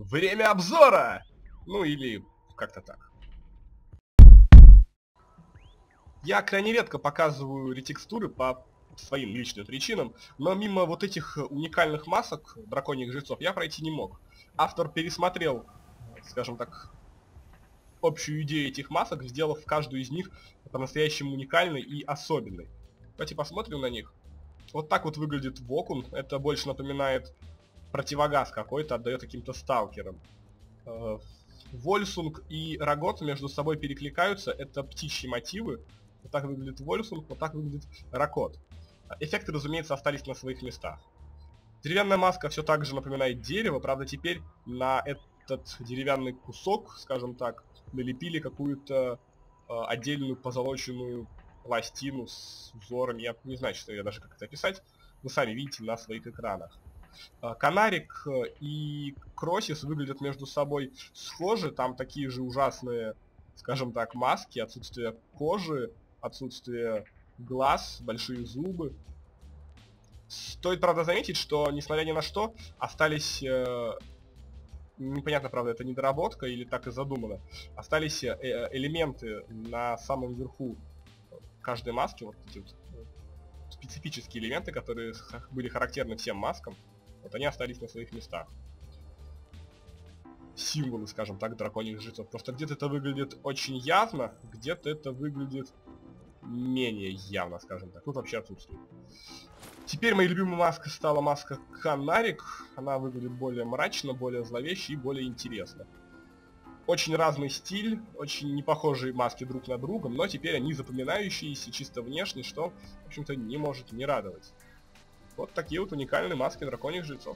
Время обзора! Ну или как-то так. Я крайне редко показываю ретекстуры по своим личным причинам, но мимо вот этих уникальных масок драконьих жрецов я пройти не мог. Автор пересмотрел, скажем так, общую идею этих масок, сделав каждую из них по-настоящему уникальной и особенной. Давайте посмотрим на них. Вот так вот выглядит Вокун. Это больше напоминает противогаз какой-то, отдает каким-то сталкерам. Вольсунг и Рагот между собой перекликаются. Это птичьи мотивы. Вот так выглядит Вольсунг, вот так выглядит Ракот. Эффекты, разумеется, остались на своих местах. Деревянная маска все так же напоминает дерево, правда теперь на этот деревянный кусок, скажем так, налепили какую-то отдельную позолоченную пластину с узором. Я не знаю, что я даже как это описать. Вы сами видите на своих экранах. Канарик и Кросис выглядят между собой схожи. Там такие же ужасные, скажем так, маски, отсутствие кожи, отсутствие глаз, большие зубы. Стоит, правда, заметить, что, несмотря ни на что, остались... непонятно, правда, это недоработка или так и задумано. Остались элементы на самом верху каждой маски, вот эти вот специфические элементы, которые были характерны всем маскам. Вот они остались на своих местах. Символы, скажем так, драконьих жрецов. Просто где-то это выглядит очень явно, где-то это выглядит менее явно, скажем так. Тут вообще отсутствует. Теперь моей любимой маской стала маска Канарик. Она выглядит более мрачно, более зловеще и более интересно. Очень разный стиль, очень не похожие маски друг на друга, но теперь они запоминающиеся чисто внешне, что, в общем-то, не может не радовать. Вот такие вот уникальные маски драконьих жрецов.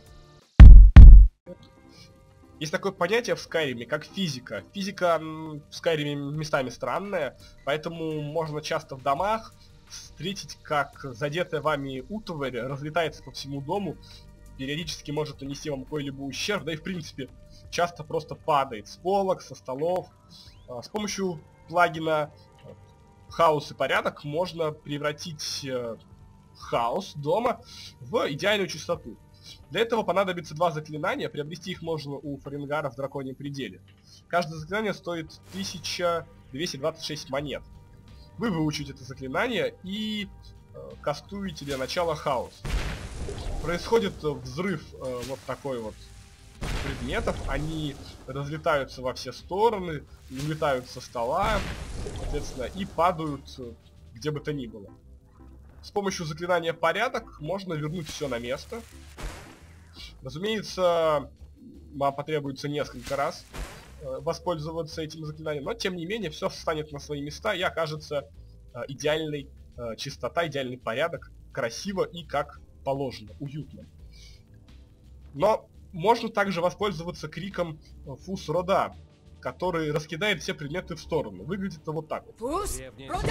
Есть такое понятие в Скайриме, как физика. Физика в Скайриме местами странная, поэтому можно часто в домах встретить, как задетая вами утварь разлетается по всему дому, периодически может нанести вам какой-либо ущерб, да и в принципе часто просто падает с полок, со столов. С помощью плагина Хаос и Порядок можно превратить хаос дома в идеальную чистоту. Для этого понадобится два заклинания, приобрести их можно у Фаренгара в Драконьем Пределе. Каждое заклинание стоит 1226 монет. Вы выучите это заклинание и кастуете для начала хаос. Происходит взрыв вот такой вот предметов, они разлетаются во все стороны, улетают со стола, соответственно, и падают где бы то ни было. С помощью заклинания Порядок можно вернуть все на место. Разумеется, вам потребуется несколько раз воспользоваться этим заклинанием, но тем не менее все встанет на свои места и окажется идеальной чистота, идеальный порядок, красиво и как положено, уютно. Но можно также воспользоваться криком Фус Рода, который раскидает все предметы в сторону. Выглядит это вот так вот. Фус Рода!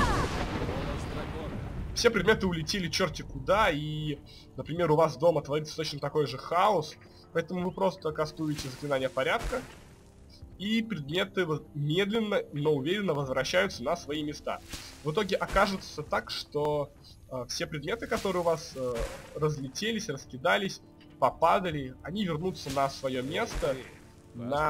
Все предметы улетели черти куда, и, например, у вас дома творится точно такой же хаос, поэтому вы просто кастуете заклинание Порядка, и предметы медленно, но уверенно возвращаются на свои места. В итоге окажется так, что все предметы, которые у вас разлетелись, раскидались, попадали, они вернутся на свое место, на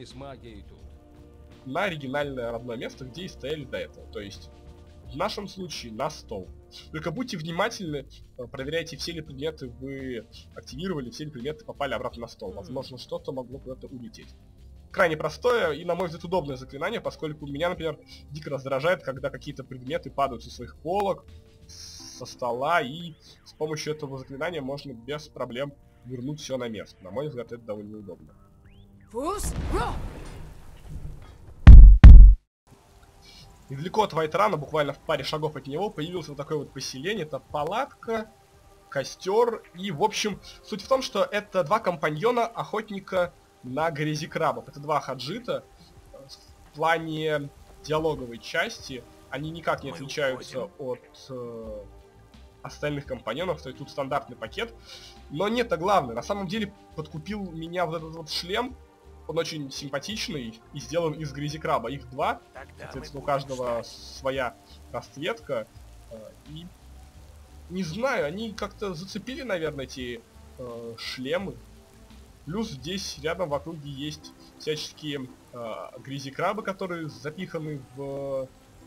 оригинальное родное место, где и стояли до этого. То есть, в нашем случае, на стол. Только будьте внимательны, проверяйте, все ли предметы вы активировали, все ли предметы попали обратно на стол. Возможно, что-то могло куда-то улететь. Крайне простое и, на мой взгляд, удобное заклинание, поскольку меня, например, дико раздражает, когда какие-то предметы падают со своих полок, со стола, и с помощью этого заклинания можно без проблем вернуть все на место. На мой взгляд, это довольно удобно. Недалеко от Вайтрана, буквально в паре шагов от него, появилось вот такое вот поселение. Это палатка, костер. И, в общем, суть в том, что это два компаньона охотника на грязи крабов. Это два хаджита. В плане диалоговой части они никак не отличаются от остальных компаньонов. То есть тут стандартный пакет. Но не это главное. На самом деле подкупил меня вот этот вот шлем. Он очень симпатичный и сделан из грязи краба. Их два, соответственно, у каждого своя расцветка. И не знаю, они как-то зацепили, наверное, эти шлемы. Плюс здесь рядом в округе есть всяческие гризи-крабы, которые запиханы в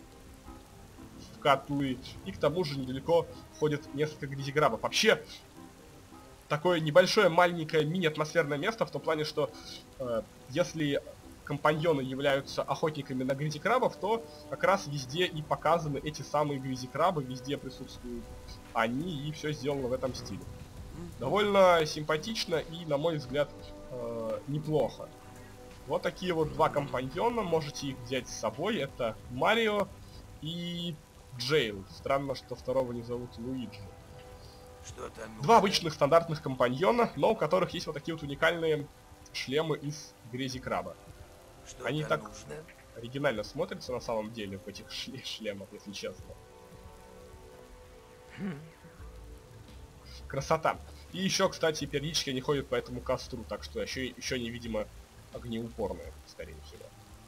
котлы. И к тому же недалеко ходят несколько гризи-крабов. Вообще, такое небольшое, маленькое, мини-атмосферное место в том плане, что если компаньоны являются охотниками на гризи-крабов, то как раз везде и показаны эти самые гризи-крабы, везде присутствуют они, и все сделано в этом стиле. Довольно симпатично и, на мой взгляд, неплохо. Вот такие вот два компаньона, можете их взять с собой, это Марио и Джейл. Странно, что второго не зовут Луиджи. Два обычных стандартных компаньона, но у которых есть вот такие вот уникальные шлемы из грези-краба. Они так оригинально смотрятся на самом деле в этих шлемах, если честно. Красота. И еще, кстати, периодически они ходят по этому костру, так что еще не, видимо, огнеупорные, скорее всего.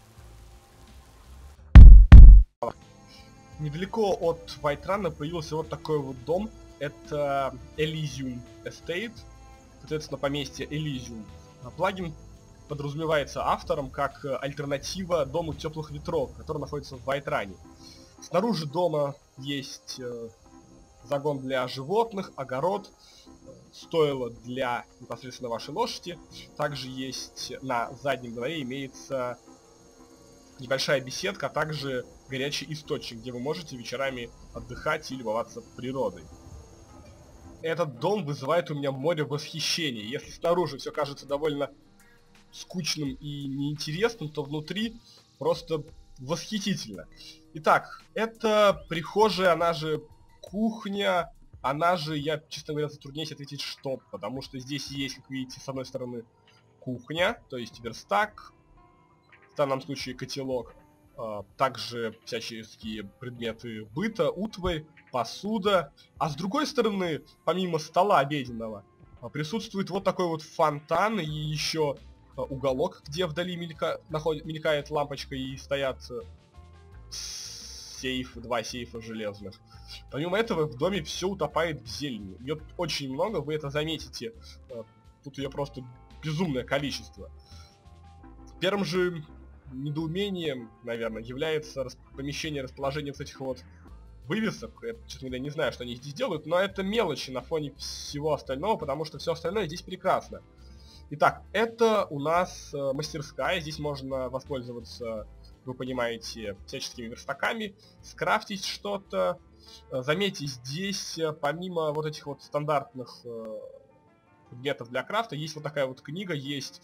Недалеко от Вайтрана появился вот такой вот дом. Это Elysium Estate, соответственно, поместье Elysium. Плагин подразумевается автором как альтернатива Дому Теплых Ветров, который находится в Вайтране. Снаружи дома есть загон для животных, огород, стойло для непосредственно вашей лошади. Также есть на заднем дворе имеется небольшая беседка, а также горячий источник, где вы можете вечерами отдыхать и любоваться природой. Этот дом вызывает у меня море восхищения. Если снаружи все кажется довольно скучным и неинтересным, то внутри просто восхитительно. Итак, это прихожая, она же кухня, она же, я, честно говоря, затрудняюсь ответить что, потому что здесь есть, как видите, с одной стороны кухня, то есть верстак, в данном случае котелок, также всяческие предметы быта, утварь, посуда, а с другой стороны, помимо стола обеденного, присутствует вот такой вот фонтан и еще уголок, где вдали мелькает лампочка и стоят два сейфа железных. Помимо этого в доме все утопает в зелени. Ее очень много, вы это заметите. Тут ее просто безумное количество. Первым же недоумением, наверное, является помещение расположения вот этих вот вывесок. Я, честно говоря, не знаю, что они здесь делают, но это мелочи на фоне всего остального, потому что все остальное здесь прекрасно. Итак, это у нас мастерская. Здесь можно воспользоваться, вы понимаете, всяческими верстаками, скрафтить что-то. Заметьте, здесь помимо вот этих вот стандартных предметов для крафта, есть вот такая вот книга, есть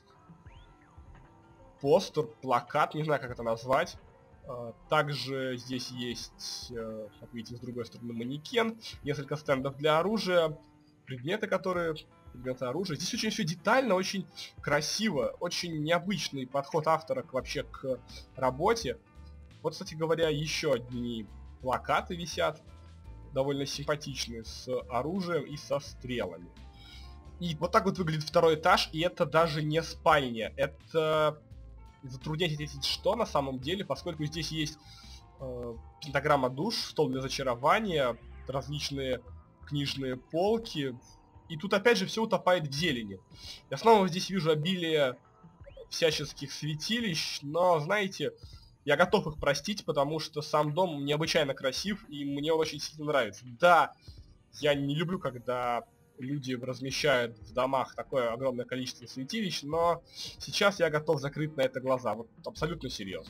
постер, плакат, не знаю, как это назвать. Также здесь есть, как видите, с другой стороны манекен, несколько стендов для оружия, предметы оружия. Здесь очень все детально, очень красиво, очень необычный подход автора вообще к работе. Вот, кстати говоря, еще одни плакаты висят, довольно симпатичные, с оружием и со стрелами. И вот так вот выглядит второй этаж, и это даже не спальня, это... Затрудняйтесь ответить, что на самом деле, поскольку здесь есть пентаграмма душ, стол для зачарования, различные книжные полки. И тут опять же все утопает в зелени. Я снова здесь вижу обилие всяческих святилищ, но, знаете, я готов их простить, потому что сам дом необычайно красив, и мне он очень сильно нравится. Да, я не люблю, когда люди размещают в домах такое огромное количество святилищ, но сейчас я готов закрыть на это глаза, вот абсолютно серьезно.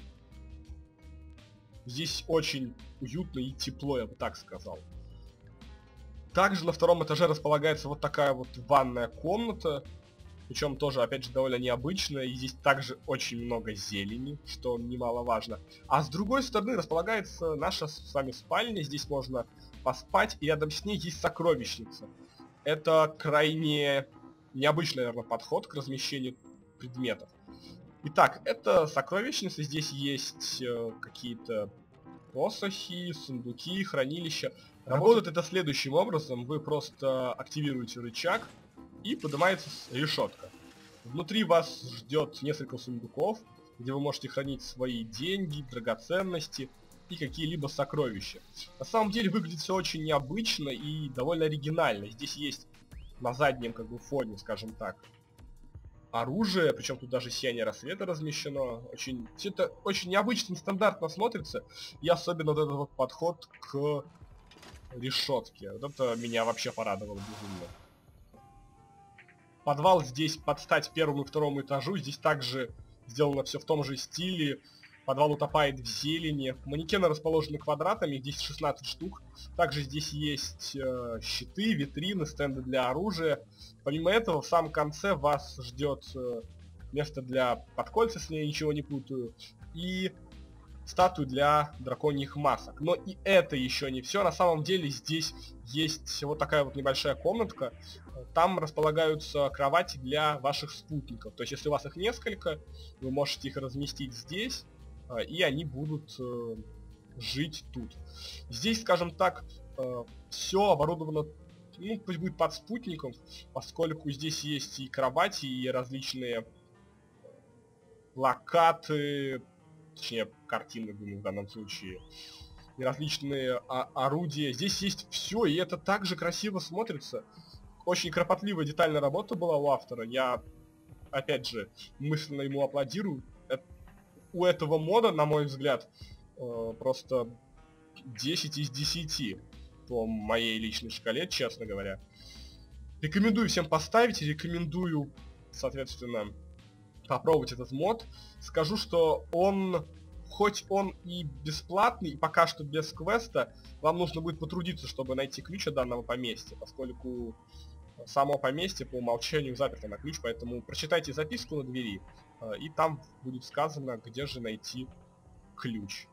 Здесь очень уютно и тепло, я бы так сказал. Также на втором этаже располагается вот такая вот ванная комната, причем тоже, опять же, довольно необычная, и здесь также очень много зелени, что немаловажно. А с другой стороны располагается наша с вами спальня, здесь можно поспать, и рядом с ней есть сокровищница. Это крайне необычный, наверное, подход к размещению предметов. Итак, это сокровищница, здесь есть какие-то посохи, сундуки, хранилища. Работает это следующим образом, вы просто активируете рычаг, и поднимается решетка. Внутри вас ждет несколько сундуков, где вы можете хранить свои деньги, драгоценности и какие-либо сокровища. На самом деле выглядит все очень необычно и довольно оригинально. Здесь есть на заднем как бы фоне, скажем так, оружие, причем тут даже сияние рассвета размещено. Все это очень необычно, нестандартно смотрится. И особенно вот этот вот подход к решетке. Вот это меня вообще порадовало безумно. Подвал здесь под стать первому и второму этажу. Здесь также сделано все в том же стиле. Подвал утопает в зелени. Манекены расположены квадратами, здесь 16 штук. Также здесь есть щиты, витрины, стенды для оружия. Помимо этого, в самом конце вас ждет место для подкольца, если я ничего не путаю, и статуи для драконьих масок. Но и это еще не все. На самом деле здесь есть вот такая вот небольшая комнатка. Там располагаются кровати для ваших спутников. То есть, если у вас их несколько, вы можете их разместить здесь, и они будут жить тут. Здесь, скажем так, все оборудовано, ну, пусть будет под спутником, поскольку здесь есть и кровати, и различные плакаты, точнее, картины, думаю, в данном случае, и различные орудия. Здесь есть все, и это также красиво смотрится. Очень кропотливая, детальная работа была у автора. Я, опять же, мысленно ему аплодирую. У этого мода, на мой взгляд, просто 10 из 10 по моей личной шкале, честно говоря. Рекомендую всем поставить, рекомендую, соответственно, попробовать этот мод. Скажу, что он, хоть он и бесплатный, и пока что без квеста, вам нужно будет потрудиться, чтобы найти ключ от данного поместья, поскольку само поместье по умолчанию заперто на ключ, поэтому прочитайте записку на двери, и там будет сказано, где же найти ключ.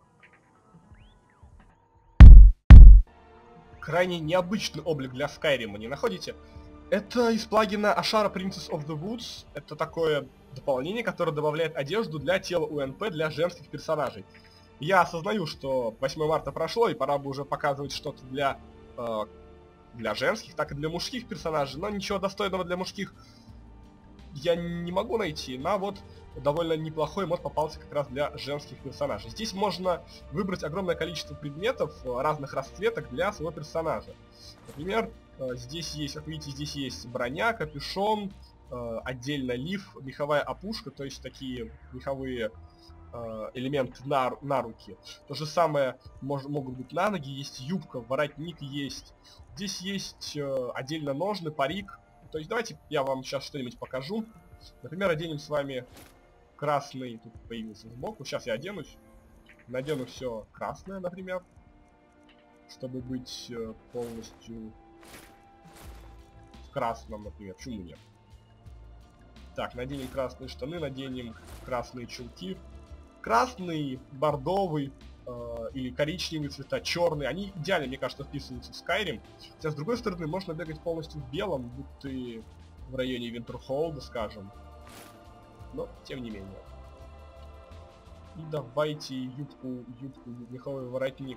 Крайне необычный облик для Скайрима, не находите? Это из плагина Ashara Princess of the Woods. Это такое дополнение, которое добавляет одежду для тела УНП для женских персонажей. Я осознаю, что 8 марта прошло, и пора бы уже показывать что-то для женских, так и для мужских персонажей, но ничего достойного для мужских я не могу найти, но вот довольно неплохой мод попался как раз для женских персонажей. Здесь можно выбрать огромное количество предметов разных расцветок для своего персонажа. Например, здесь есть, как видите, здесь есть броня, капюшон, отдельно лиф, меховая опушка, то есть такие меховые элементы на руки. То же самое могут быть на ноги, есть юбка, воротник есть. Здесь есть отдельно ножны, парик. То есть давайте я вам сейчас что-нибудь покажу. Например, оденем с вами красный, тут появился сбоку. Сейчас я оденусь. Надену все красное, например, чтобы быть полностью в красном, например. Почему нет? Так, наденем красные штаны, наденем красные чулки. Красный, бордовый или коричневый цвета, черный, они идеально, мне кажется, вписываются в Skyrim. Хотя, с другой стороны, можно бегать полностью в белом, будто и в районе Винтерхолда, скажем. Но, тем не менее. И давайте юбку, меховой воротник.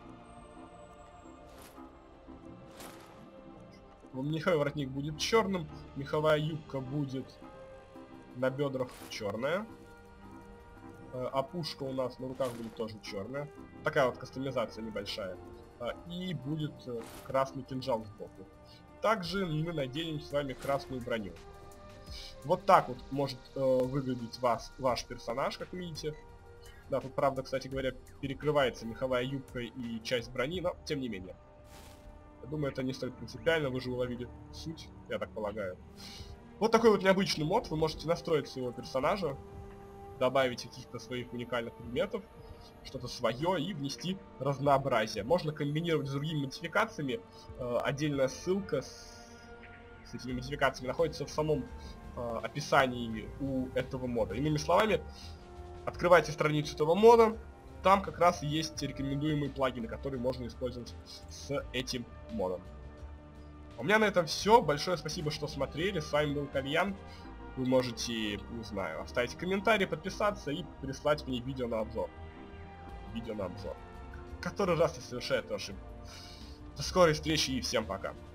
Меховой воротник будет черным, меховая юбка будет на бедрах черная. Опушка у нас на руках будет тоже черная. Такая вот кастомизация небольшая. И будет красный кинжал сбоку. Также мы наденем с вами красную броню. Вот так вот может выглядеть ваш персонаж, как видите. Да, тут, правда, кстати говоря, перекрывается меховая юбка и часть брони, но тем не менее. Я думаю, это не столь принципиально, вы же уловили суть, я так полагаю. Вот такой вот необычный мод, вы можете настроить своего персонажа, добавить каких-то своих уникальных предметов, что-то свое и внести разнообразие. Можно комбинировать с другими модификациями. Отдельная ссылка с этими модификациями находится в самом описании у этого мода. Иными словами, открывайте страницу этого мода, там как раз есть рекомендуемые плагины, которые можно использовать с этим модом. У меня на этом все. Большое спасибо, что смотрели. С вами был Кальян. Вы можете, не знаю, оставить комментарий, подписаться и прислать мне видео на обзор. Который раз я совершаю эту ошибку. До скорой встречи и всем пока.